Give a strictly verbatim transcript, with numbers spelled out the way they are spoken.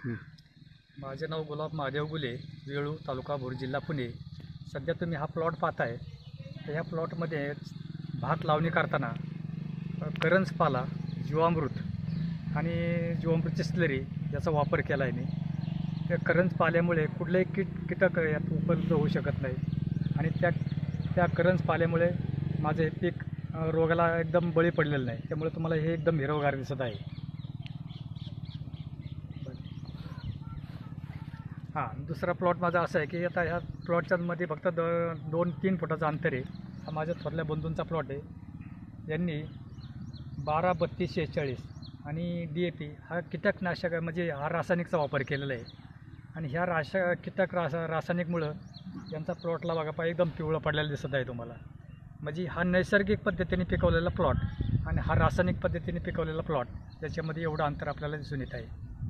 माझे नाव गुलाब महादेव गुले, वेळू, तालुका भोर, जिल्हा पुणे. सध्या तुम्ही हा प्लॉट पाहताय, तर ह्या प्लॉटमध्ये भात लावणी करताना करंजपाला, जीवामृत आणि जीवामृतची स्लरी याचा वापर केला आहे मी. त्या करंजपाल्यामुळे कुठलेही कीट कीटक यात उपलब्ध होऊ शकत नाही आणि त्या त्या करंजपाल्यामुळे माझे पीक रोगाला एकदम बळी पडलेलं नाही. त्यामुळे तुम्हाला हे एकदम हिरवगार दिसत आहे. हां, दुसरा प्लॉट माझा असा आहे की आता ह्या प्लॉटच्यामध्ये फक्त द दोन तीन फुटाचं अंतर आहे. हा माझ्या थोरल्या बंधूंचा प्लॉट आहे. यांनी बारा बत्तीस शेहेचाळीस आणि डी ए पी हा कीटकनाशक म्हणजे हा रासायनिकचा वापर केलेला आहे. आणि ह्या रासा कीटक रासा रासायनिकमुळं यांचा प्लॉटला बघा पा एकदम पिवळं पडलेला दिसत आहे तुम्हाला. म्हणजे हा नैसर्गिक पद्धतीने पिकवलेला प्लॉट आणि हा रासायनिक पद्धतीने पिकवलेला प्लॉट, याच्यामध्ये एवढं अंतर आपल्याला दिसून येत आहे.